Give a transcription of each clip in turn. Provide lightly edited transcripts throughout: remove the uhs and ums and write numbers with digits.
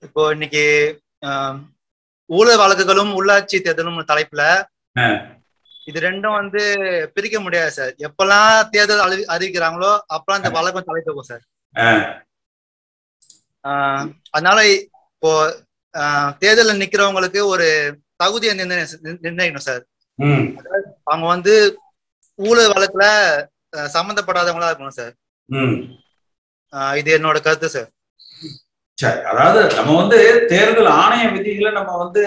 இப்போ இன்னைக்கு ஊழல் வழக்குகளும் உள்ளாட்சி தேர்தலும் தலைப்புல இது ரெண்டும் வந்து பிரிக்க முடியாது சார். எப்பெல்லாம் தேர்தல் அறிவிக்கிறாங்களோ அப்பெல்லாம் இந்த வழக்கம் தலைக்கும் சார். அதனால இப்போ தேர்தலில் நிக்கிறவங்களுக்கு ஒரு தகுதியை நிர்ணயிக்கணும் சார். அவங்க வந்து ஊழல் வழக்குல சம்பந்தப்படாதவங்களா இருக்கணும் சார். இது என்னோட கருத்து சார். சரி, அதாவது நம்ம வந்து தேர்தல் ஆணைய விதிகளை நம்ம வந்து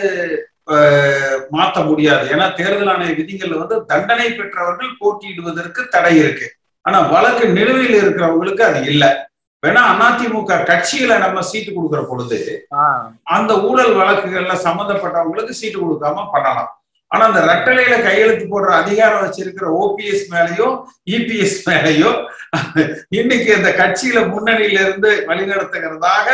மாற்ற முடியாது. ஏன்னா தேர்தல் ஆணைய விதிகள்ல வந்து தண்டனை பெற்றவர்கள் போட்டியிடுவதற்கு தடை இருக்கு. ஆனா வழக்கு நிலுவையில் இருக்கிறவங்களுக்கு அது இல்லை. வேணா அதிமுக கட்சியில நம்ம சீட்டு கொடுக்கிற பொழுது அந்த ஊழல் வழக்குகள்ல சம்பந்தப்பட்டவங்களுக்கு சீட்டு கொடுக்காம பண்ணலாம். ஆனா அந்த ரெட்டலையில கையெழுத்து போடுற அதிகாரம் வச்சிருக்கிற ஓபிஎஸ் மேலேயோ இபிஎஸ் மேலேயோ இன்னைக்கு அந்த கட்சியில முன்னணியில இருந்து வழிநடத்துகிறதாக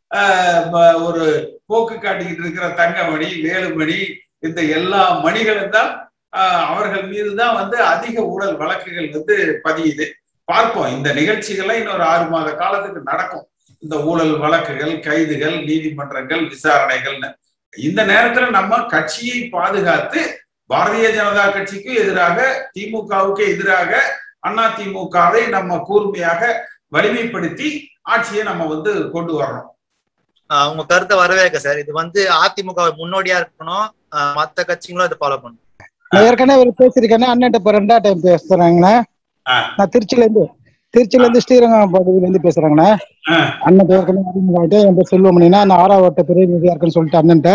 ஒரு போக்கு காட்டிக்கிட்டு இருக்கிற தங்கமணி, வேலுமணி, இந்த எல்லா மணிகளும் தான் அவர்கள் மீதுதான் வந்து அதிக ஊழல் வழக்குகள் வந்து பதியுது. பார்ப்போம், இந்த நிகழ்ச்சிகள்லாம் இன்னொரு 6 மாத காலத்துக்கு நடக்கும். இந்த ஊழல் வழக்குகள், கைதுகள், நீதிமன்றங்கள், விசாரணைகள்னு இந்த நேரத்துல நம்ம கட்சியை பாதுகாத்து பாரதிய ஜனதா கட்சிக்கு எதிராக, திமுகவுக்கு எதிராக அதிமுகவை நம்ம கூர்மையாக வலிமைப்படுத்தி ஆட்சியை நம்ம வந்து கொண்டு வரணும். உங்க கருத்தை வரவேற்க சார். இது வந்து அதிமுக முன்னோடியா இருக்கணும், மத்த கட்சிகளும் இதை ஃபாலோ பண்ணணும். நான் ஏற்கனவே பேசியிருக்கேன், அண்ணன் இப்ப 2ஆவது டைம் பேசுறாங்கண்ணா. நான் திருச்சியில இருந்து ஸ்ரீரங்கம் பகுதியில இருந்து பேசுறாங்கண்ணா. அண்ணன் ஏற்கனவே அறிமுகமாயிட்டு என் பேர் செல்வமணினா, நான் 6ஆவது வட்ட பிரதிநிதியா இருக்குன்னு சொல்லிட்டு அண்ணன்ட்ட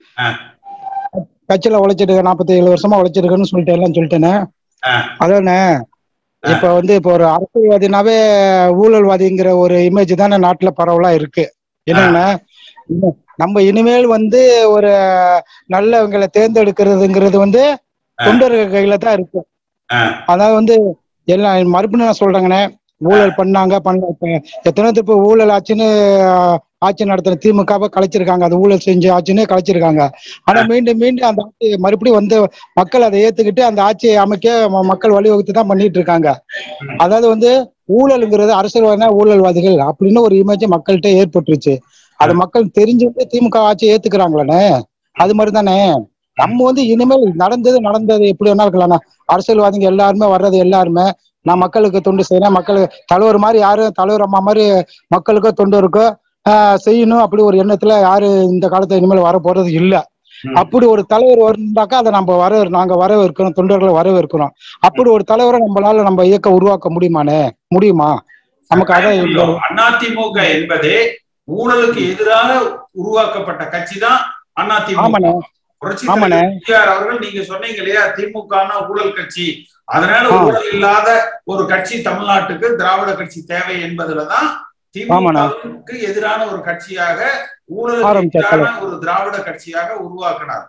கட்சியில உழைச்சிருக்கேன், 47 வருஷமா உழைச்சிருக்கேன்னு சொல்லிட்டு எல்லாம் சொல்லிட்டேனே. அதானே இப்ப வந்து இப்போ ஒரு அரசியல்வாதினாவே ஊழல்வாதிங்கிற ஒரு இமேஜ் தானே நாட்டுல பரவலா இருக்கு. என்னங்கன்னா நம்ம இனிமேல் வந்து ஒரு நல்லவங்களை தேர்ந்தெடுக்கிறதுங்கிறது வந்து தொண்டர்கள் கையில தான் இருக்கு. அதாவது வந்து எல்லாம் மறுபடியும் நான் சொல்றேங்கண்ணே, ஊழல் பண்ணாங்க எத்தனை இப்ப ஊழல் ஆச்சுன்னு ஆட்சி நடத்தின திமுகவை கலைச்சிருக்காங்க, அது ஊழல் செஞ்சு ஆட்சின்னு கலைச்சிருக்காங்க. ஆனா மீண்டும் அந்த ஆட்சி மறுபடியும் வந்து மக்கள் அதை ஏத்துக்கிட்டு அந்த ஆட்சியை அமைக்க மக்கள் வழிவகுத்து தான் பண்ணிட்டு இருக்காங்க. அதாவது வந்து ஊழலுங்கிறது அரசியல்வாதினா ஊழல்வாதிகள் அப்படின்னு ஒரு இமேஜ் மக்கள்கிட்ட ஏற்பட்டுருச்சு. அது மக்கள் தெரிஞ்சுட்டு திமுக ஆட்சியை ஏத்துக்கிறாங்களே, அது மாதிரி தானே நம்ம வந்து இனிமேல் நடந்தது எப்படி வேணா இருக்கலாம். அரசியல்வாதிங்க எல்லாருமே வர்றது எல்லாருமே நான் மக்களுக்கு தொண்டு செய்யறேன், மக்களுக்கு தலைவர் மாதிரி யாரும் தலைவர் அம்மா மாதிரி மக்களுக்கோ தொண்டருக்கோ செய்யணும் அப்படி ஒரு எண்ணத்துல யாரு இந்த காலத்துல இனிமேல் வர போறது இல்லை. அப்படி ஒரு தலைவர் இருந்தாக்கா அதை நம்ம நாங்க வரவேற்கிறோம், தொண்டர்களை வரவேற்கிறோம். அப்படி ஒரு தலைவரை நம்மளால நம்ம இயக்கம் உருவாக்க முடியுமா? நமக்கு அதான் அதிமுக என்பதே ஊழலுக்கு எதிராக உருவாக்கப்பட்ட கட்சி தான் அதிமுக. அவர்கள் நீங்க சொன்னீங்க இல்லையா, திமுக ஊழல் கட்சி, அதனால ஊழல் இல்லாத ஒரு கட்சி தமிழ்நாட்டுக்கு திராவிட கட்சி தேவை என்பதுலதான் திமுகவுக்கு எதிரான ஒரு கட்சியாக, ஊழலுக்கு எதிரான ஒரு திராவிட கட்சியாக உருவாக்கினார்.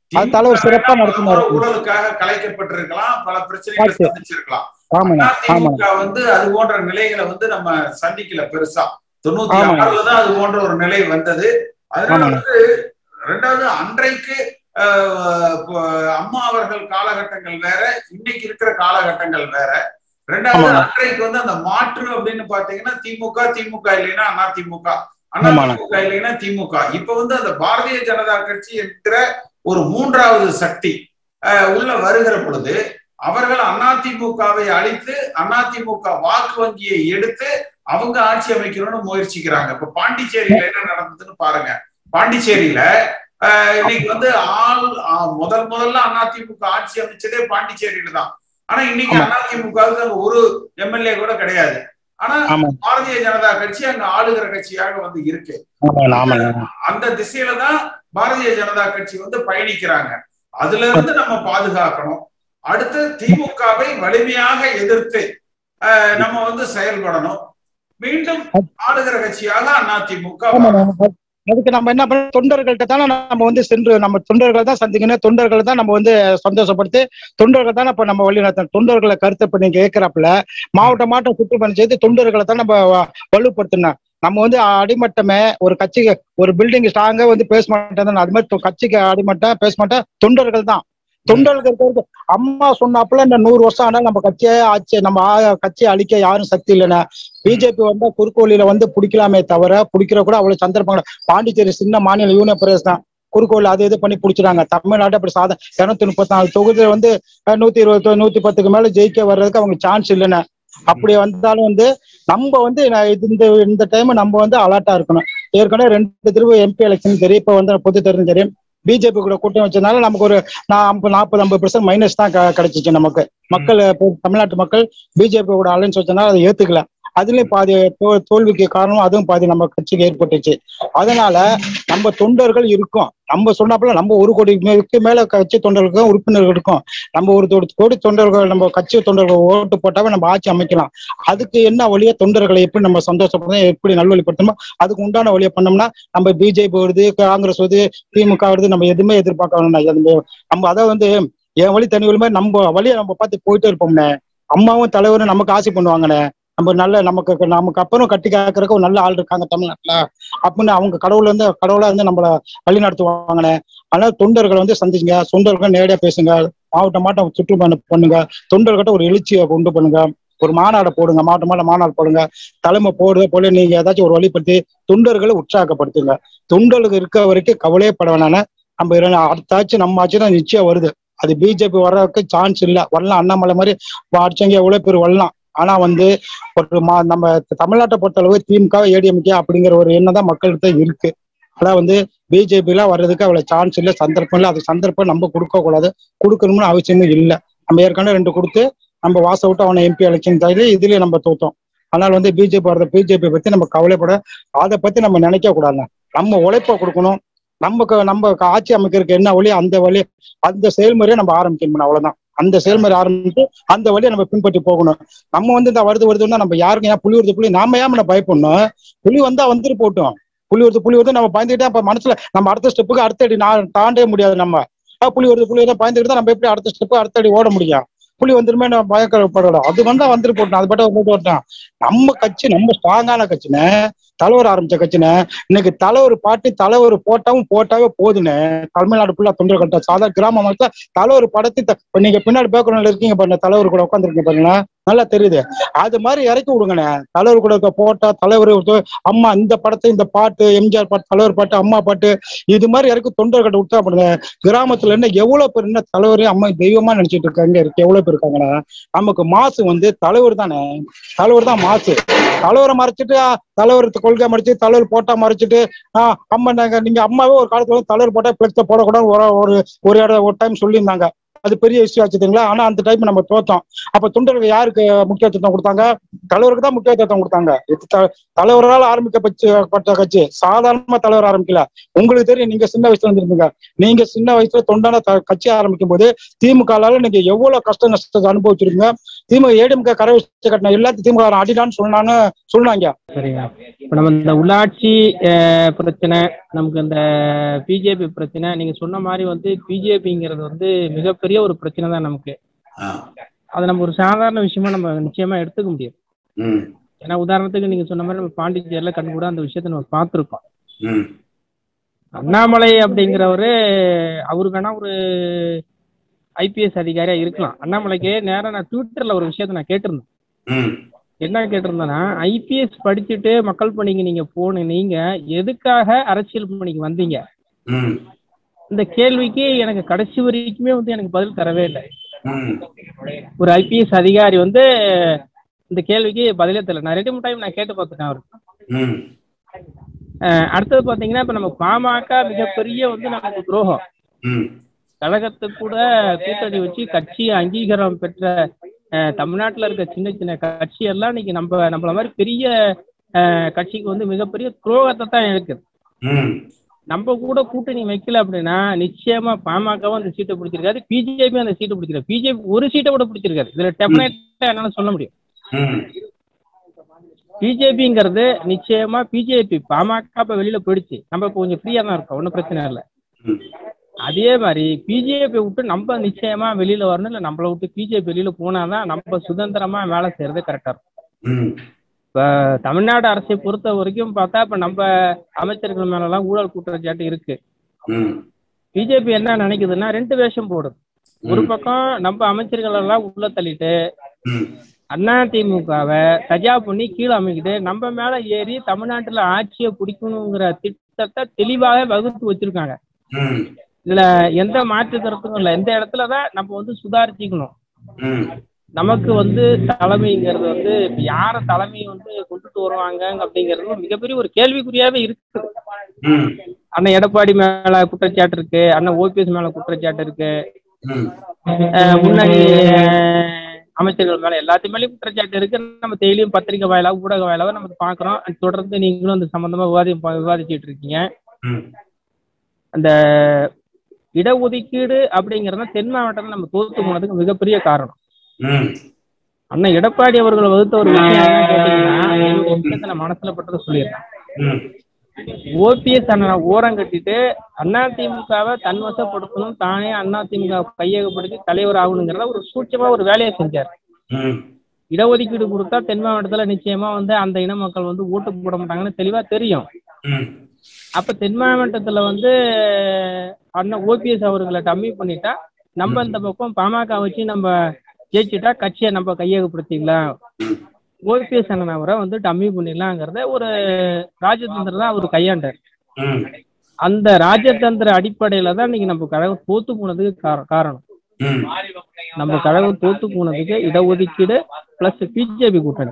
ஊழலுக்காக கலைக்கப்பட்டிருக்கலாம், பல பிரச்சனைகளை சந்திச்சிருக்கலாம். அதிமுக வந்து அது போன்ற நிலைகளை வந்து நம்ம சந்திக்கல பெருசா. 96 தான் அது போன்ற ஒரு நிலை வந்தது. அதனால வந்து ரெண்டாவது அன்றைக்கு அம்மா அவர்கள் காலகட்டங்கள் வேற, இன்னைக்கு இருக்கிற காலகட்டங்கள் வேற. ரெண்டாவது அன்றைக்கு வந்து அந்த மாற்று அப்படின்னு பாத்தீங்கன்னா திமுக இல்லைன்னா அதிமுக இல்லைன்னா திமுக. இப்ப வந்து அந்த பாரதிய ஜனதா கட்சி என்கிற ஒரு 3வது சக்தி உள்ள வருகிற பொழுது அவர்கள் அதிமுகவை அழித்து அதிமுக வாக்கு வங்கியை எடுத்து அவங்க ஆட்சி அமைக்கணும்னு முயற்சிக்கிறாங்க. இப்ப பாண்டிச்சேரியில என்ன நடந்ததுன்னு பாருங்க. பாண்டிச்சேரியில இன்னைக்கு வந்து முதல்ல அதிமுக ஆட்சி அமைச்சதே பாண்டிச்சேரியில தான். ஆனா இன்னைக்கு அதிமுகவுக்கு அங்க ஒரு எம்எல்ஏ கூட கிடையாது. ஆனா பாரதிய ஜனதா கட்சி அங்க ஆளுகிற கட்சியாக வந்து இருக்கு. அந்த திசையில தான் பாரதிய ஜனதா கட்சி வந்து பயணிக்கிறாங்க. அதுல இருந்து நம்ம பாதுகாக்கணும். அடுத்து திமுகவை வலிமையாக எதிர்த்து நம்ம வந்து செயல்படணும். மீண்டும் ஆளுகிற கட்சியாக அதிமுக. அதுக்கு நம்ம என்ன பண்ண, தொண்டர்கள்ட்ட தானே நம்ம வந்து சென்று நம்ம தொண்டர்களை தான் சந்திக்கணும், தொண்டர்களை தான் நம்ம வந்து சந்தோஷப்படுத்தி தொண்டர்கள் தானே இப்ப நம்ம வழி நடத்தணும். தொண்டர்களை கருத்தை இப்ப நீங்க கேட்கிறப்பல மாவட்டம் சுற்றுப்பயணம் செய்து தொண்டர்களை தான் நம்ம வலுப்படுத்தணும். நம்ம வந்து அடிமட்டமே ஒரு கட்சிக்கு ஒரு பில்டிங் ஸ்ட்ராங்கா வந்து பேச மாட்டேன், அது மாதிரி கட்சிக்கு அடிமட்டம் பேச மாட்டேன் தொண்டர்கள் தான். தொண்டர்களுக்கு அம்மா சொன்னாப்புல இந்த 100 வருஷம் ஆனாலும் நம்ம கட்சியை நம்ம கட்சியை அழிக்க யாரும் சக்தி இல்லைன்னா பிஜேபி வந்தா குறுக்கோளில வந்து பிடிக்கலாமே தவிர பிடிக்கிற கூட அவ்வளவு சந்தர்ப்பங்கள். பாண்டிச்சேரி சின்ன மாநில யூனியன் பிரதேசம் தான், குறுக்கோள் அது இது பண்ணி பிடிச்சிடாங்க. தமிழ்நாடு அப்படி 234 தொகுதியில வந்து 120 110க்கு மேல ஜெயிக்க வர்றதுக்கு அவங்க சான்ஸ் இல்லைன்னு. அப்படி வந்தாலும் வந்து நம்ம வந்து இந்த டைம் நம்ம வந்து அலர்ட்டா இருக்கணும். ஏற்கனவே 2 தடவை MP எலெக்ஷன் தெரியும், இப்ப வந்து பொது தேர்தல் தெரியும். பிஜேபி கூட கூட்டம் வச்சதுனால நமக்கு ஒரு 40-50% மைனஸ் தான் கிடைச்சிச்சு நமக்கு. மக்கள் தமிழ்நாட்டு மக்கள் பிஜேபி கூட அலைன்ஸ் வச்சதுனால அதை ஏத்துக்கல. அதுலயும் பாதி தோல்விக்கு காரணம் அதுவும் பாதி நம்ம கட்சிக்கு ஏற்பட்டுச்சு. அதனால நம்ம தொண்டர்கள் இருக்கோம். நம்ம சொன்னாப்புல நம்ம 1 கோடிக்கு மேல கட்சி தொண்டர்களுக்கும் உறுப்பினர்கள் இருக்கும். நம்ம 1 கோடி தொண்டர்கள் நம்ம கட்சி தொண்டர்கள் ஓட்டு போட்டாவே நம்ம ஆட்சி அமைக்கலாம். அதுக்கு என்ன வழியா தொண்டர்களை எப்படி நம்ம சந்தோஷப்படுத்தணும், எப்படி நல்வழிப்படுத்தணுமோ அதுக்கு உண்டான வழியை பண்ணோம்னா நம்ம பிஜேபி வருது, காங்கிரஸ் வருது, திமுக வருது, நம்ம எதுவுமே எதிர்பார்க்க வேணும். நம்ம அதை வந்து என் வழி தனி வழி மாதிரி நம்ம வழியை நம்ம பார்த்து போயிட்டே இருப்போம்னே. அம்மாவும் தலைவரும் நமக்கு ஆசை பண்ணுவாங்கண்ணே. நம்ம நல்ல நமக்கு அப்புறம் கட்டி காக்கிறதுக்கு ஒரு நல்ல ஆள் இருக்காங்க தமிழ்நாட்டுல அப்படின்னு அவங்க கடவுளா இருந்து நம்மள வழி நடத்துவாங்கண்ணே. அதனால தொண்டர்களை வந்து சந்திச்சுங்க, தொண்டர்கள் நேரடியா பேசுங்க, மாவட்டம் சுற்றுப்பயணம் பண்ணுங்க, தொண்டர்கிட்ட ஒரு எழுச்சியை உண்டு பண்ணுங்க, ஒரு மாநாடு போடுங்க, மாவட்ட மாநாடு போடுங்க. தலைமை போடுறத போல நீங்க ஏதாச்சும் ஒரு வழிபடுத்தி தொண்டர்களை உற்சாகப்படுத்துங்க. தொண்டர்களுக்கு இருக்க வரைக்கும் கவலையே பட வேணானே. நம்ம அடுத்த ஆட்சி நம்ம ஆட்சி தான் நிச்சயம் வருது. அது பிஜேபி வர்றதுக்கு சான்ஸ் இல்லை. வரலாம், அண்ணாமலை மாதிரி அடிச்சவங்க எவ்வளவு பேர் வரலாம். ஆனா வந்து ஒரு நம்ம தமிழ்நாட்டை பொறுத்தளவு திமுக ADMK அப்படிங்கிற ஒரு எண்ணம் தான் மக்கள்கிட்ட இருக்கு. அதான் வந்து பிஜேபி எல்லாம் வர்றதுக்கு அவ்வளவு சான்ஸ் இல்லை, சந்தர்ப்பம் இல்லை. அது சந்தர்ப்பம் நம்ம கொடுக்க கூடாது, கொடுக்கணும்னு அவசியமே இல்லை. நம்ம ஏற்கனவே 2 கொடுத்து நம்ம வாச விட்டு அவனை MP எலெக்ஷன் தவிர இதுலயே நம்ம தோத்தோம். அதனால வந்து பிஜேபி பத்தி நம்ம கவலைப்பட, அதை பத்தி நம்ம நினைக்க கூடாதுங்க. நம்ம உழைப்ப கொடுக்கணும். நம்ம ஆட்சி அமைக்கிறதுக்கு என்ன வழி அந்த செயல்முறையை நம்ம ஆரம்பிக்கணும். அவ்வளவுதான். அந்த செயல்முறை ஆரம்பிச்சு அந்த வழியை நம்ம பின்பற்றி போகணும். நம்ம வந்து இந்த வருதுன்னா நம்ம யாருக்கும் ஏன் புலி நாம ஏன் நம்ம பயப்படணும்? புலி வந்தா வந்துட்டு போட்டோம். புலி வருது நம்ம பயந்துக்கிட்டே அப்ப மனசுல நம்ம அடுத்த ஸ்டெப்புக்கு அடுத்த அடி தாண்டவே முடியாது. நம்ம புலி வருது பயந்துக்கிட்டு தான் நம்ம எப்படி அடுத்த ஸ்டெப்பு அடுத்த அடி ஓட முடியும்? புலி வந்துருமே நம்ம பயக்கப்படணும். அது வந்தா வந்துட்டு போட்டோம், அது பட்ட வரட்டும். நம்ம கட்சி நம்ம ஸ்ட்ராங்கான கட்சின்னு தலைவர் ஆரம்பிச்ச கட்சின்னு இன்னைக்கு தலைவர் போட்டாவே போதுன்னு தமிழ்நாடு ஃபுல்லா தொண்டர் கட்ட சாதா கிராம மக்கள் தலைவர் படத்தை நீங்க பின்னாடி பேக்ரவுண்ட்ல இருக்கீங்க பாருங்க, தலைவர் கூட உட்காந்துருக்கீங்க பாருங்க, நல்லா தெரியுது. அது மாதிரி இறக்கி விடுங்கண்ணே. தலைவர் கூட போட்டா தலைவர் அம்மா இந்த படத்தை இந்த பாட்டு எம்ஜிஆர் பாட்டு, தலைவர் பாட்டு, அம்மா பாட்டு, இது மாதிரி இறக்கி தொண்டர்கிட்ட விட்டா பண்ணுங்க. கிராமத்துல என்ன எவ்வளவு பேர் என்ன தலைவரையும் அம்மா தெய்வமா நினைச்சிட்டு இருக்காங்க, எவ்வளவு பேர் இருக்காங்கண்ணா. நமக்கு மாசு வந்து தலைவர் தானே, தலைவர் தான் மாசு. தலைவரை மறைச்சிட்டு தலைவர் கொள்கை மறைச்சு தலைவர் போட்டா மறைச்சிட்டு அம்மா நீங்க அம்மாவே ஒரு காலத்துல தலைவர் போட்டா பிளெக்ஸ போடக்கூடாது ஒரு டைம் சொல்லியிருந்தாங்க. அது பெரிய இஷ்யூ ஆச்சுங்களா. ஆனா அந்த டைம் நம்ம தோத்தோம். அப்ப தொண்டர்கள் யாருக்கு முக்கியத்துவம் கொடுத்தாங்க? தலைவருக்கு தான் முக்கியத்துவம் கொடுத்தாங்க. தலைவரால் ஆரம்பிக்கப்பட்ட கட்சி, சாதாரணமா தலைவர் ஆரம்பிக்கல. உங்களுக்கு தெரியும், நீங்க சின்ன வயசுல இருந்திருந்தீங்க. நீங்க சின்ன வயசுல தொண்டான கட்சி ஆரம்பிக்கும் போது திமுகலால நீங்க எவ்வளவு கஷ்ட நஷ்டத்தை அனுபவிச்சிருக்கீங்க. திமுக ADMK கரை வச்சு கட்டின எல்லாத்தையும் திமுக அடிடான்னு சொன்னாங்க. சரிங்க. இப்ப நம்ம இந்த உள்ளாட்சி பிரச்சனை, நமக்கு இந்த பிஜேபி பிரச்சனை, நீங்க சொன்ன மாதிரி வந்து பிஜேபிங்கிறது வந்து மிகப்பெரிய ஒரு பிரச்சனை தான் நமக்கு. அதை நம்ம ஒரு சாதாரண விஷயமா நம்ம நிச்சயமா எடுத்துக்க முடியாது. ஏன்னா உதாரணத்துக்கு நீங்க சொன்ன மாதிரி நம்ம பாண்டிச்சேரியில கண் கூட அந்த விஷயத்த நம்ம பார்த்துருக்கோம். அண்ணாமலை அப்படிங்கிறவரு அவருக்கான ஒரு IPS அதிகாரியா இருக்கலாம். அண்ணாமலைக்கு நேரம் நான் ட்விட்டர்ல ஒரு விஷயத்த நான் கேட்டிருந்தேன். என்ன கேட்டிருந்தேன்னா, IPS படிச்சுட்டு மக்கள் பணிக்கு நீங்க நீங்க எதுக்காக அரசியல் பணிக்கு வந்தீங்க? இந்த கேள்விக்கு எனக்கு கடைசி வரைக்குமே வந்து எனக்கு பதில் தரவே இல்லை. ஒரு IPS அதிகாரி வந்து இந்த கேள்விக்கு பதிலே தெரியல. நான் 2 டைம் நான் கேட்டு பார்த்துட்டேன் அவருக்கு. அடுத்தது பாத்தீங்கன்னா, இப்ப நம்ம பாமக மிகப்பெரிய வந்து நமக்கு துரோகம். கழகத்துக்கு கூட கூட்டணி வச்சு கட்சி அங்கீகாரம் பெற்ற தமிழ்நாட்டுல இருக்க சின்ன சின்ன கட்சி எல்லாம் இன்னைக்கு நம்மள மாதிரி பெரிய கட்சிக்கு வந்து மிகப்பெரிய துரோகத்தை தான் இருக்குது. நம்ம கூட கூட்டணி வைக்கல அப்படின்னா நிச்சயமா பாமகவும் அந்த சீட்டை பிடிச்சிருக்காது, பிஜேபி அந்த சீட்டை பிடிச்சிருக்காது. பிஜேபி ஒரு சீட்டை கூட பிடிச்சிருக்காது. இதுல டெஃபினட்டா என்னால சொல்ல முடியும். பிஜேபிங்கிறது நிச்சயமா பிஜேபி பாமக இப்ப வெளியில போயிடுச்சு, நம்ம இப்ப கொஞ்சம் ஃப்ரீயா தான் இருக்கோம், ஒன்னும் பிரச்சனை இல்லை. அதே மாதிரி பிஜேபி விட்டு நம்ம நிச்சயமா வெளியில வரணும். இல்ல நம்மளை விட்டு பிஜேபி வெளியில போனாதான் நம்ம சுதந்திரமா வேலை செய்யறது கரெக்டா இருக்கும். இப்ப தமிழ்நாடு அரசை பொறுத்த வரைக்கும் பார்த்தா இப்ப நம்ம அமைச்சர்கள் மேல எல்லாம் ஊழல் குற்றச்சாட்டு இருக்கு. பிஜேபி என்ன நினைக்குதுன்னா 2 வேஷம் போடுது. ஒரு பக்கம் நம்ம அமைச்சர்கள் எல்லாம் உள்ள தள்ளிட்டு அதிமுகவை தஜா பண்ணி கீழே அமைக்கிட்டு நம்ம மேல ஏறி தமிழ்நாட்டுல ஆட்சியை பிடிக்கணுங்கிற திட்டத்தை தெளிவாக வகுத்து வச்சிருக்காங்க. இதுல எந்த மாற்று கருத்தும் இல்லை. இந்த இடத்துலதான் நம்ம வந்து சுதாரிச்சுக்கணும். நமக்கு வந்து தலைமைங்கிறது வந்து யார தலைமையை வந்து கொண்டுட்டு வருவாங்க அப்படிங்கிறது மிகப்பெரிய ஒரு கேள்விக்குறியாவே இருக்கு. அண்ணன் எடப்பாடி மேல குற்றச்சாட்டு இருக்கு, அண்ணன் ஓபிஎஸ் மேல குற்றச்சாட்டு இருக்கு, முன்னாடி அமைச்சர்கள் மேல எல்லாத்து மேலேயும் குற்றச்சாட்டு இருக்கு. நம்ம டெய்லியும் பத்திரிகை வாயிலாக ஊடக வாயிலாக நம்ம பாக்குறோம். தொடர்ந்து நீங்களும் அந்த சம்பந்தமா விவாதிச்சுட்டு இருக்கீங்க. அந்த இடஒதுக்கீடு அப்படிங்கறத தென் மாவட்டத்தில் நம்ம தோத்து போனதுக்கு மிகப்பெரிய காரணம். அண்ணன் எடப்பாடி அவர்கள் வகுத்த ஒரு விஷயம் என்ன கேட்டீங்கன்னா, நான் மனசுல பட்டதை சொல்லிடுறேன். ஓபிஎஸ் அண்ணனை ஓரம் கட்டிட்டு அதிமுகவை தன்வசப்படுத்தணும், தானே அதிமுக கையகப்படுத்தி தலைவர் ஆகணுங்கிறத ஒரு சூட்சமா ஒரு வேலையை செஞ்சார். இடஒதுக்கீடு கொடுத்தா தென் மாவட்டத்துல நிச்சயமா வந்து அந்த இன மக்கள் வந்து ஓட்டு போட மாட்டாங்கன்னு தெளிவா தெரியும். அப்ப தென் மாவட்டத்துல வந்து அண்ணன் ஓபிஎஸ் அவர்களை டம்மி பண்ணிட்டா நம்ம இந்த பக்கம் பாமக வச்சு நம்ம ஜெயிச்சுட்டா கட்சியை நம்ம கையகப்படுத்திக்கலாம், ஓபிஎஸ் அண்ணன் அவரை வந்து டம்மி பண்ணிடலாங்கிறத ஒரு ராஜதந்திரம் தான் அவர் கையாண்டார். அந்த ராஜதந்திர அடிப்படையில தான் இன்னைக்கு நம்ம கழகம் தோத்து போனதுக்கு காரணம். நம்ம கழகம் தோத்து போனதுக்கு இடஒதுக்கீடு பிளஸ் பிஜேபி கூட்டணி.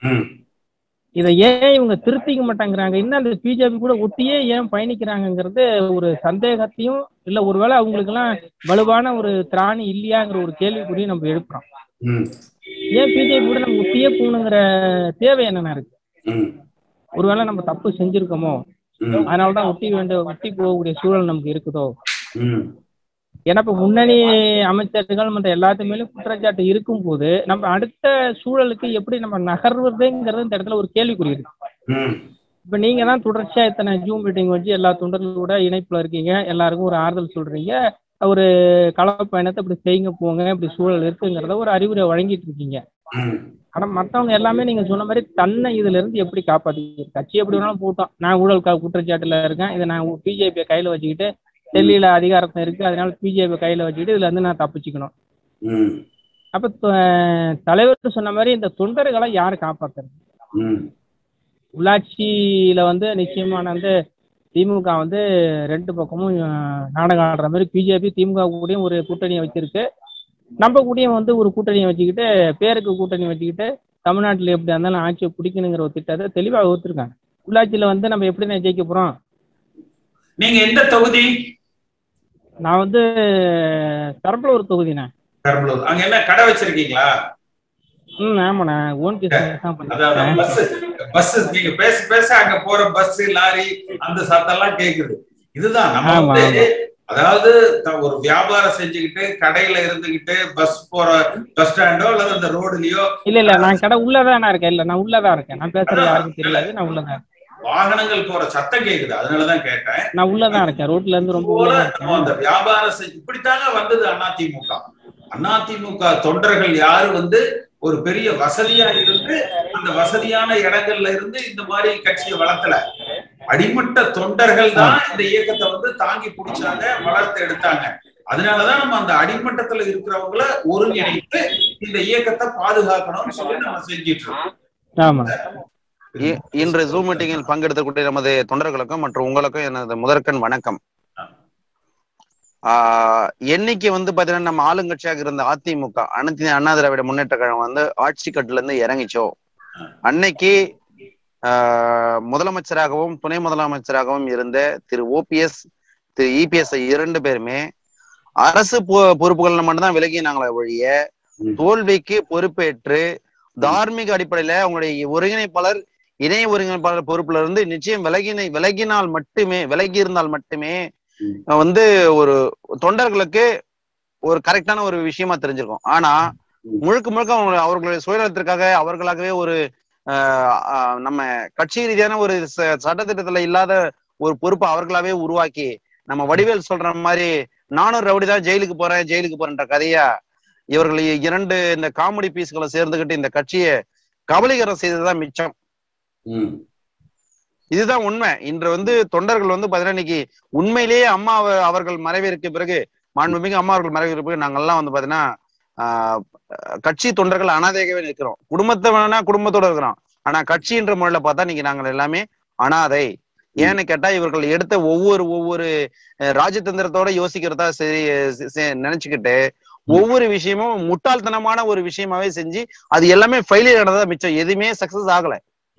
இதை ஏன் இவங்க திருத்திக்க மாட்டாங்கிறாங்க, இன்னும் அந்த பிஜேபி கூட ஒட்டியே ஏன் பயணிக்கிறாங்கிறது ஒரு சந்தேகத்தையும் இல்ல, ஒருவேளை அவங்களுக்கு எல்லாம் வலுவான ஒரு திராணி இல்லையாங்கிற ஒரு கேள்விக்குறியும் நம்ம எழுப்புறோம். ஏன் பிஜேபி கூட நம்ம ஒட்டியே போகணுங்கிற தேவை என்னென்ன இருக்கு? ஒருவேளை நம்ம தப்பு செஞ்சிருக்கோமோ, அதனாலதான் ஒட்டி போகக்கூடிய சூழல் நமக்கு இருக்குதோ? ஏன்னா இப்ப முன்னணி அமைச்சர்கள் மற்ற எல்லாத்துமேலும் குற்றச்சாட்டு இருக்கும் போது நம்ம அடுத்த சூழலுக்கு எப்படி நம்ம நகர்வதுங்கிறது இந்த இடத்துல ஒரு கேள்விக்குறி இருக்கு. இப்ப நீங்க தான் தொடர்ச்சியா இத்தனை ஜூம் மீட்டிங் வச்சு எல்லா தொண்டர்களோட இணைப்புல இருக்கீங்க, எல்லாருக்கும் ஒரு ஆறுதல் சொல்றீங்க, ஒரு களப்பயணத்தை இப்படி செய்யுங்க போங்க, இப்படி சூழல் இருக்குங்கிறத ஒரு அறிவுரை வழங்கிட்டு இருக்கீங்க. ஆனா மத்தவங்க எல்லாமே நீங்க சொன்ன மாதிரி தன்னை இதுல இருந்து எப்படி காப்பாத்தி, கட்சி எப்படி வேணாலும் போட்டோம், நான் ஊழல் குற்றச்சாட்டுல இருக்கேன், இதை நான் பிஜேபியை கையில வச்சுக்கிட்டு டெல்லியில அதிகாரத்தை இருக்கு, அதனால பிஜேபி கையில வச்சுக்கிட்டு இதுல இருந்து நான் தப்பிச்சுக்கணும். அப்ப தலைவர் சொன்ன மாதிரி இந்த தொண்டர்களை யாரு காப்பாத்துறது? உள்ளாட்சியில வந்து நிச்சயமான வந்து திமுக வந்து ரெண்டு பக்கமும் நாடகம் ஆடுற மாதிரி பிஜேபி திமுக கூடயும் ஒரு கூட்டணியை வச்சிருக்கு, நம்ம கூடயும் வந்து ஒரு கூட்டணியை வச்சுக்கிட்டு பேருக்கு கூட்டணி வச்சுக்கிட்டு தமிழ்நாட்டுல எப்படி இருந்தாலும் ஆட்சியை பிடிக்கணுங்கிற ஒரு திட்டத்தை தெளிவாக வகுத்துருக்காங்க. உள்ளாட்சியில வந்து நம்ம எப்படி நான் ஜெயிக்க போறோம்? நீங்க எந்த தொகுதி? நான் வந்து பெரம்பலூர் தொகுதிண்ணே. பெரம்பலூர். அங்க என்ன கடை வச்சிருக்கீங்களா? ஆமாண்ணா, ஓன் பஸ் நீங்க பேச பேச அங்க போற பஸ் லாரி அந்த சத்தம் எல்லாம் கேக்குது. இதுதான் நம்ம வந்து அதாவது ஒரு வியாபாரம் செஞ்சுக்கிட்டு கடையில இருந்துகிட்டு பஸ் போற பஸ் ஸ்டாண்டோ அல்லது அந்த ரோடுலயோ. இல்ல நான் கடை உள்ளதான் இருக்கேன். இல்ல நான் உள்ளதான் இருக்கேன். நான் பேசுறது யாருக்கும் தெரியாது, நான் உள்ளதான். வாகனங்கள் போற சத்தம் கேக்குது, அதனாலதான் கேட்டேன். நான் உள்ளதான் இருக்கேன், ரோட்ல இருந்து ரொம்ப அந்த வியாபாரம் இப்படித்தாங்க வந்தது அதிமுக. அதிமுக தொண்டர்கள் யாரு வந்து ஒரு பெரிய வசதியா இருந்து அந்த வசதியான இடங்கள்ல இருந்து இந்த மாதிரி கட்சியை வளர்த்தல, அடிமட்ட தொண்டர்கள் தான் இந்த இயக்கத்தை வந்து தாங்கி பிடிச்சாங்க, வளர்த்து எடுத்தாங்க. அதனாலதான் நம்ம அந்த அடிமட்டத்துல இருக்கிறவங்கள ஒருங்கிணைத்து இந்த இயக்கத்தை பாதுகாக்கணும்னு சொல்லி நம்ம செஞ்சிட்டு இருக்கோம். இன்று ஜூம் மீட்டிங்கில் பங்கெடுக்கக்கூடிய நமது தொண்டர்களுக்கும் மற்றும் உங்களுக்கும் எனது முதற்கண் வணக்கம். என்னைக்கு வந்து பாத்தீங்கன்னா நம்ம ஆளுங்கட்சியாக இருந்த அதிமுக அனைத்து அண்ணா திராவிட முன்னேற்ற கழகம் வந்து ஆட்சி கட்டுல இருந்து இறங்கிச்சோ, அன்னைக்கு முதலமைச்சராகவும் துணை முதலமைச்சராகவும் இருந்த திரு ஓபிஎஸ் திரு இபிஎஸ் இரண்டு பேருமே அரசு பொறுப்புகள்ல மட்டும்தான் விலகினாங்களே ஒழிய தோல்விக்கு பொறுப்பேற்று தார்மீக அடிப்படையில அவங்களுடைய ஒருங்கிணைப்பாளர் இணைய ஒருங்கிணைப்பாளர் பொறுப்புல இருந்து நிச்சயம் விலகி இருந்தால் மட்டுமே வந்து ஒரு தொண்டர்களுக்கு ஒரு கரெக்டான ஒரு விஷயமா தெரிஞ்சிருக்கும். ஆனா முழுக்க அவர்களுடைய சுயநலத்திற்காக அவர்களாகவே ஒரு நம்ம கட்சி ரீதியான ஒரு சட்டத்திட்டத்துல இல்லாத ஒரு பொறுப்பை அவர்களாவே உருவாக்கி நம்ம வடிவேல் சொல்ற மாதிரி நானும் ரவுடிதான் ஜெயிலுக்கு போறேன்ற கதையா இவர்கள் இரண்டு இந்த காமெடி பீஸ்களை சேர்ந்துகிட்டு இந்த கட்சியை கபலீகரம் செய்ததுதான் மிச்சம். இதுதான் உண்மை. இன்று வந்து தொண்டர்கள் வந்து பாத்தீங்கன்னா இன்னைக்கு உண்மையிலேயே அம்மா அவர்கள் மறைவிற்கு பிறகு, மாண்புமிகு அம்மா அவர்கள் மறைவிற்கு பிறகு நாங்கெல்லாம் வந்து பாத்தீங்கன்னா கட்சி தொண்டர்கள் அனாதையாகவே நிற்கிறோம். குடும்பத்தை வேணா குடும்பத்தோட இருக்கிறோம். ஆனா கட்சின்ற முறையில பார்த்தா இன்னைக்கு நாங்கள் எல்லாமே அனாதை. ஏன்னு கேட்டா இவர்கள் எடுத்த ஒவ்வொரு ராஜதந்திரத்தோட யோசிக்கிறதா சரி நினைச்சுக்கிட்டு ஒவ்வொரு விஷயமும் முட்டாள்தனமான ஒரு விஷயமாவே செஞ்சு அது எல்லாமே ஃபெயிலியர் ஆனதா மிச்சம். எதுவுமே சக்சஸ் ஆகல.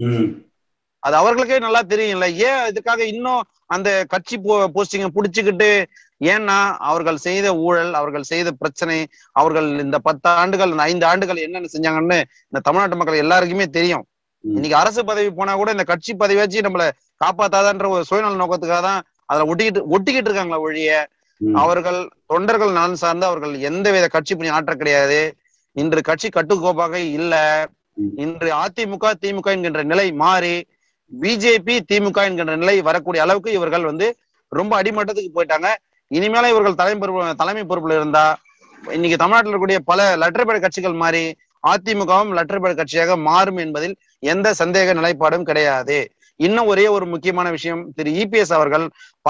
அது அவர்களுக்கே நல்லா தெரியும் இல்ல. ஏன் இதுக்காக இன்னும் அந்த கட்சி போஸ்டிங்க புடிச்சுக்கிட்டு, ஏன்னா அவர்கள் செய்த ஊழல், அவர்கள் செய்த பிரச்சனை, அவர்கள் இந்த 10 ஆண்டுகள் 5 ஆண்டுகள் என்னென்ன செஞ்சாங்கன்னு இந்த தமிழ்நாட்டு மக்கள் எல்லாருக்குமே தெரியும். இன்னைக்கு அரசு பதவி போனா கூட இந்த கட்சி பதவியாச்சு நம்மள காப்பாத்தாதான்ற ஒரு சுயநல நோக்கத்துக்காக தான் அதுல ஒட்டிக்கிட்டு இருக்காங்களா ஒழிய அவர்கள் தொண்டர்கள் நலன் சார்ந்து அவர்கள் எந்தவித கட்சி பணி ஆற்ற கிடையாது. இன்று கட்சி கட்டுக்கோப்பாக இல்ல. இன்று அதிமுக திமுக என்கின்ற நிலை மாறி பிஜேபி திமுக என்கின்ற நிலை வரக்கூடிய அளவுக்கு இவர்கள் ரொம்ப அடிமட்டத்துக்கு போயிட்டாங்க. இனிமேல இவர்கள் தலைமை பொறுப்புல இருந்தா இன்னைக்கு தமிழ்நாட்டில் இருக்கக்கூடிய பல லெட்டர்பேட் கட்சிகள் மாறி அதிமுகவும் லெட்டர்பேட் கட்சியாக மாறும் என்பதில் எந்த சந்தேக நிலைப்பாடும் கிடையாது. இன்னும் ஒரே ஒரு முக்கியமான விஷயம், திரு இபிஎஸ் அவர்கள்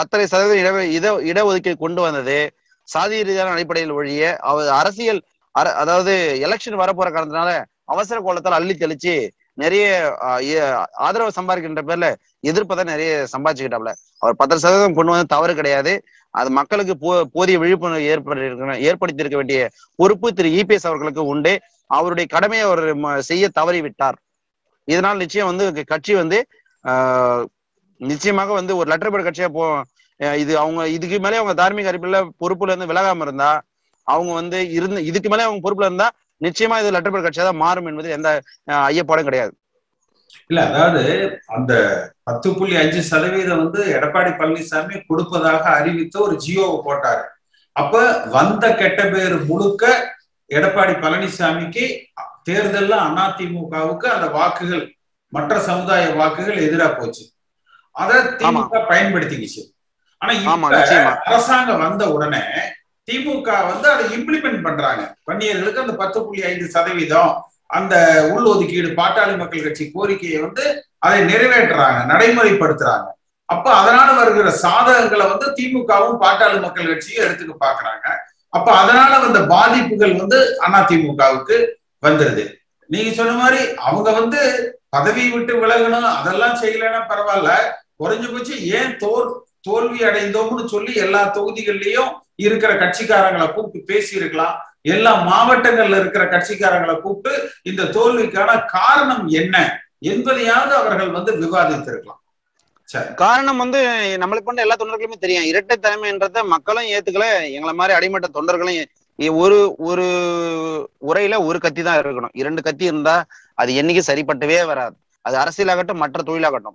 10% இடஒதுக்கீடு கொண்டு வந்தது சாதி ரீதியான அடிப்படையில் ஒழிய அரசியல் அதாவது எலெக்ஷன் வரப்போற காரணத்தினால அவசர கோலத்தால் அள்ளி தெளிச்சு நிறைய ஆதரவு சம்பாதிக்கின்ற பேர்ல எதிர்ப்பதை நிறைய சம்பாதிச்சுக்கிட்டாப்ல. அவர் 10% கொண்டு வந்து தவறு கிடையாது. அது மக்களுக்கு போதிய விழிப்புணர்வு ஏற்படுத்தி இருக்க வேண்டிய பொறுப்பு திரு இபிஎஸ் அவர்களுக்கு உண்டு. அவருடைய கடமையை அவர் செய்ய தவறிவிட்டார். இதனால் நிச்சயம் கட்சி நிச்சயமாக ஒரு லெட்டர்பேட் கட்சியா இது அவங்க இதுக்கு மேலே அவங்க தார்மீக அறிவியல பொறுப்புல இருந்து விலகாம இருந்தா அவங்க இதுக்கு மேலே அவங்க பொறுப்புல இருந்தா நிச்சயமா இது லெட்டர்பேட் கட்சியா தான் மாறும் என்பது எந்த ஐயப்பாடும் கிடையாது. இல்ல, அதாவது அந்த 10.5% எடப்பாடி பழனிசாமி கொடுப்பதாக அறிவித்த ஒரு ஜியோவை போட்டாரு. அப்ப வந்த கெட்ட பேர் முழுக்க எடப்பாடி பழனிசாமிக்கு தேர்தல்ல அதிமுகவுக்கு அந்த வாக்குகள் மற்ற சமுதாய வாக்குகள் எதிரா போச்சு. அதை திமுக பயன்படுத்திக்கிச்சு. ஆனா இப்ப அரசாங்கம் வந்த உடனே திமுக அதை இம்ப்ளிமெண்ட் பண்றாங்க. வன்னியர்களுக்கு அந்த 10.5% அந்த உள்ஒதுக்கீடு பாட்டாளி மக்கள் கட்சி கோரிக்கையை அதை நிறைவேற்றுறாங்க, நடைமுறைப்படுத்துறாங்க. அப்ப அதனால வருகிற சாதகங்களை திமுகவும் பாட்டாளி மக்கள் கட்சியும் எடுத்துக்க பாக்குறாங்க. அப்ப அதனால வந்த பாதிப்புகள் அதிமுகவுக்கு வந்துருது. நீங்க சொன்ன மாதிரி அவங்க பதவி விட்டு விலகணும் அதெல்லாம் செய்யலன்னா பரவாயில்ல, குறைஞ்சபட்சம் ஏன் தோல்வி அடைந்தோம்னு சொல்லி எல்லா தொகுதிகள்லயும் இருக்கிற கட்சிக்காரங்களை கூப்பிட்டு பேசி இருக்கலாம். எல்லா மாவட்டங்கள்ல இருக்கிற கட்சிக்காரங்களை கூப்பிட்டு இந்த தோல்விக்கான காரணம் என்ன என்பதையாவது அவர்கள் விவாதித்திருக்கலாம். காரணம் நம்மளுக்கு எல்லா தொண்டர்களுமே தெரியும். இரட்டை தலைமைன்றத மக்களும் ஏத்துக்கல. எங்களை மாதிரி அடிமட்ட தொண்டர்களும் ஒரு உரையில ஒரு கத்தி தான் இருக்கணும். 2 கத்தி இருந்தா அது என்னைக்கு சரிப்பட்டவே வராது. அது அரசியலாகட்டும் மற்ற தொழிலாகட்டும்.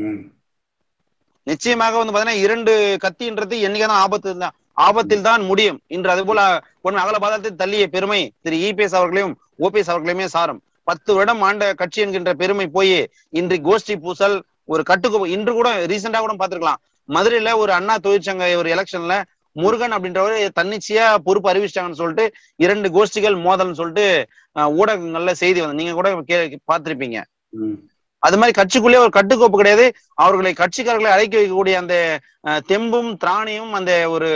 நிச்சயமாக பாத்தீங்கன்னா 2 கத்தின்றது என்னைக்குதான் ஆபத்தில் தான் முடியும். இன்று அது போல அகல பாதத்தில் தள்ளிய பெருமை திரு இபிஎஸ் அவர்களையும் ஓபிஎஸ் அவர்களையுமே சாரும். 10 வருடம் ஆண்ட கட்சி என்கின்ற பெருமை போய் இன்று கோஷ்டி பூசல் ஒரு கட்டுக்கோப்பு. இன்று கூட ரீசெண்டா கூட பாத்துருக்கலாம், மதுரையில ஒரு அண்ணா தொழிற்சங்க ஒரு எலெக்ஷன்ல முருகன் அப்படின்றவரு தன்னிச்சையா பொறுப்பு அறிவிச்சிட்டாங்கன்னு சொல்லிட்டு 2 கோஷ்டிகள் மோதல்னு சொல்லிட்டு ஊடகங்கள்ல செய்தி நீங்க கூட பார்த்திருப்பீங்க. அது மாதிரி கட்சிக்குள்ளே ஒரு கட்டுக்கோப்பு கிடையாது. அவர்களை கட்சிக்காரர்களை அடக்கி வைக்கக்கூடிய அந்த தெம்பும் திராணியும் அந்த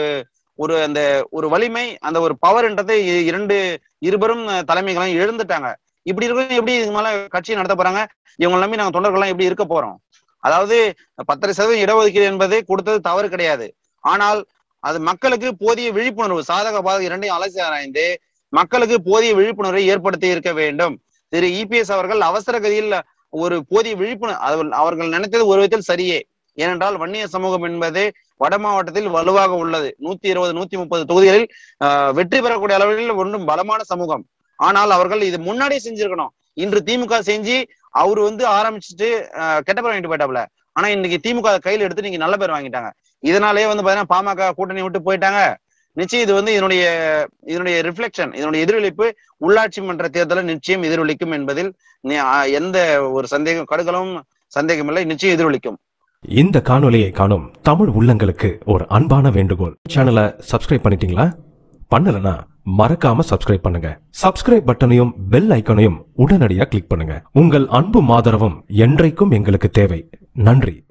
ஒரு வலிமை அந்த ஒரு பவர்ன்றதை இருவரும் தலைமைகளும் எழுந்துட்டாங்க. இப்படி இருக்க எப்படி இதுக்கு மேல கட்சியை நடத்த போறாங்க? இவங்க நம்பி நாங்க தொண்டர்கள்லாம் எப்படி இருக்க போறோம்? அதாவது 10% இடஒதுக்கீடு என்பதை கொடுத்தது தவறு கிடையாது. ஆனால் அது மக்களுக்கு போதிய விழிப்புணர்வு சாதக பாதக இரண்டையும் அலசி ஆராய்ந்து மக்களுக்கு போதிய விழிப்புணர்வை ஏற்படுத்தி இருக்க வேண்டும். திரு இபிஎஸ் அவர்கள் அவசர கதியில் ஒரு போதிய விழிப்புணர்வு அவர்கள் நினைத்தது ஒரு விதத்தில் சரியே. ஏனென்றால் வன்னிய சமூகம் என்பது வட மாவட்டத்தில் வலுவாக உள்ளது. 120 130 தொகுதிகளில் வெற்றி பெறக்கூடிய அளவில் ஒன்றும் பலமான சமூகம். ஆனால் அவர்கள் இது முன்னாடியே செஞ்சிருக்கணும். இன்று திமுக செஞ்சு அவரு ஆரம்பிச்சுட்டு கெட்ட பேர் வாங்கிட்டு போயிட்டாப்ல. ஆனா இன்னைக்கு திமுக கையில் எடுத்து நீங்க நல்ல பேர் வாங்கிட்டாங்க. இதனாலேயே பாத்தீங்கன்னா பாமக கூட்டணி விட்டு போயிட்டாங்க. நிச்சயம் இது இதனுடைய ரிஃப்ளெக்ஷன், இதனுடைய எதிரொலிப்பு உள்ளாட்சி மன்ற தேர்தலில் நிச்சயம் எதிரொலிக்கும் என்பதில் எந்த ஒரு கடுகளும் சந்தேகம் இல்லை. நிச்சயம் எதிரொலிக்கும். இந்த காணொலியை காணும் தமிழ் உள்ளங்களுக்கு ஒரு அன்பான வேண்டுகோள். சேனலை சப்ஸ்கிரைப் பண்ணிட்டீங்களா? பண்ணலனா மறக்காம சப்ஸ்கிரைப் பண்ணுங்க. சப்ஸ்கிரைப் பட்டனையும் பெல் ஐக்கனையும் உடனடியாக கிளிக் பண்ணுங்க. உங்கள் அன்பும் ஆதரவும் என்றைக்கும் எங்களுக்கு தேவை. நன்றி.